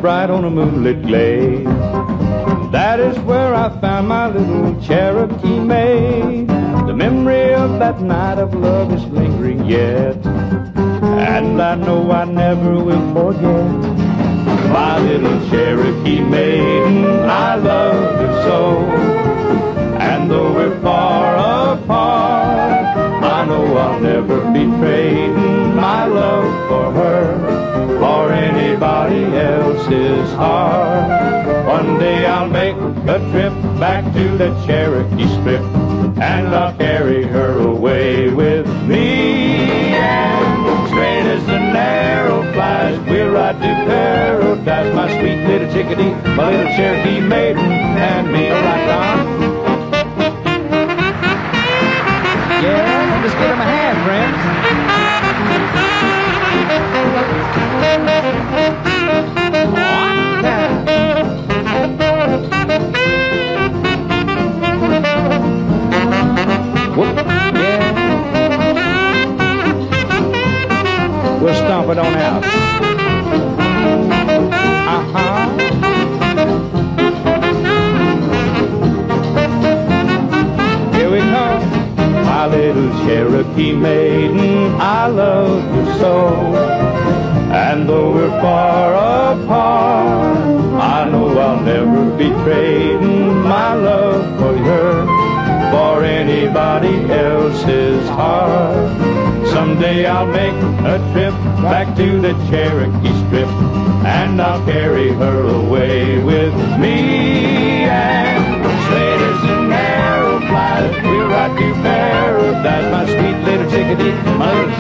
bright on a moonlit glade. That is where I found my little Cherokee maid. The memory of that night of love is lingering yet, and I know I never will forget my little Cherokee maiden. I love her so, and though we're far apart, I know I'll never be trading my love for her or anybody else's heart. One day I'll make a trip back to the Cherokee Strip, and I'll carry her away with me. And straight as the arrow flies, we'll ride to paradise, my sweet little chickadee, my little Cherokee maiden, and me. All right, Ron? Yeah, just give him a hand, friends. Whoop, yeah. We'll stomp it on out. Here we come. My little Cherokee maiden, I love you so. And though we're far apart, I know I'll never be trading my love for her for anybody else's heart. Someday I'll make a trip back to the Cherokee Strip, and I'll carry her away with me. And straight as an arrow flies, we'll ride to paradise, my sweet little chickadee, my little